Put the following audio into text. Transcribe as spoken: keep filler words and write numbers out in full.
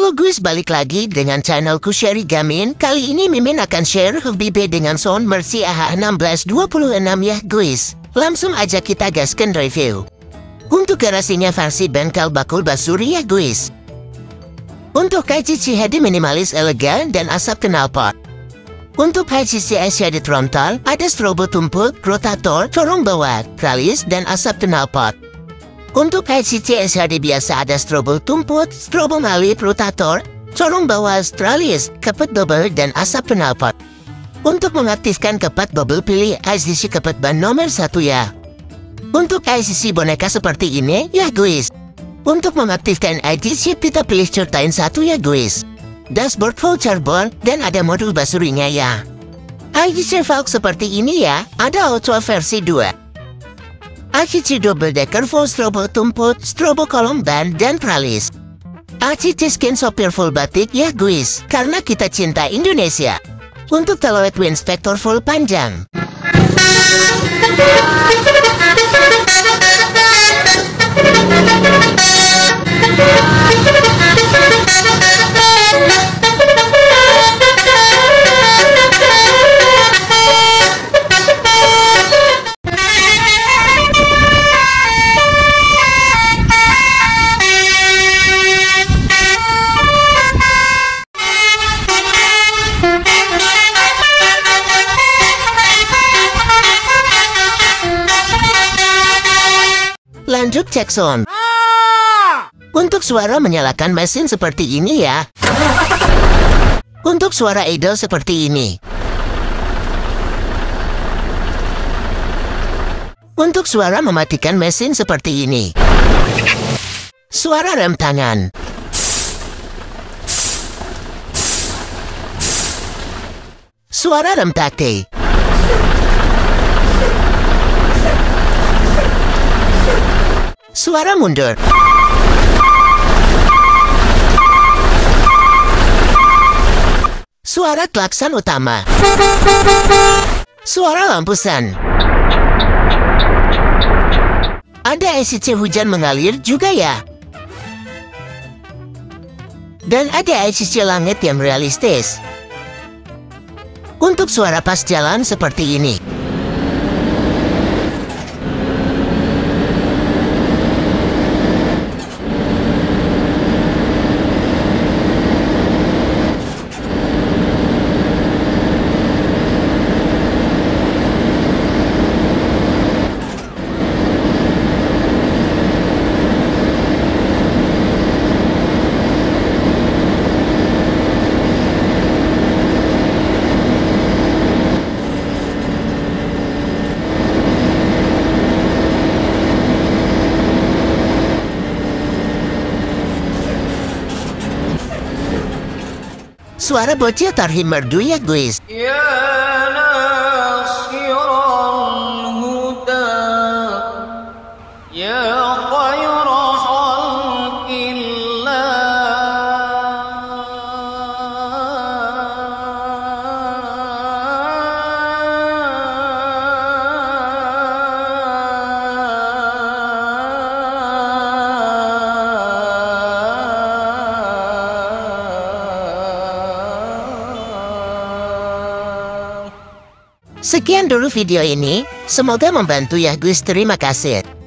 Halo guys, balik lagi dengan channelku Sherry Gamin. Kali ini Mimin akan share hobi B dengan sound Mercy A H enam belas dua puluh enam ya guys. Langsung aja kita gaskan review. Untuk garasinya versi bengkel bakul basuri ya guys. Untuk H C C head minimalis elegan dan asap knalpot. Untuk H C C head frontal ada strobo tumpul, rotator, corong bawah, tralis, dan asap knalpot. Untuk H C C S H D biasa ada strobo tumput, strobo malip, rotator, corong bawah, tralis, kepet double, dan asap knalpot. Untuk mengaktifkan kepet double pilih H C C kepet ban nomor satu ya. Untuk H C C boneka seperti ini ya guys. Untuk mengaktifkan H C C kita pilih certain satu ya guys. Dashboard full carbon dan ada modul basurinya ya. H C C valve seperti ini ya, ada auto versi dua. H C C double decker full strobo tumput, strobo kolom ban, dan tralis. H C C skin sopir full batik ya guys, karena kita cinta Indonesia. Untuk telolet winspector full panjang. Lanjut cek sound. Untuk suara menyalakan mesin seperti ini ya. Untuk suara idle seperti ini. Untuk suara mematikan mesin seperti ini. Suara rem tangan. Suara rem taktik. Suara mundur. Suara klakson utama. Suara lampusan. Ada S C hujan mengalir juga ya. Dan ada S C langit yang realistis. Untuk suara pas jalan seperti ini. Suara bocil tarhim merdu ya guys. Ya nasiral huda ya khayra khalqillah. Sekian dulu video ini, semoga membantu ya guys, terima kasih.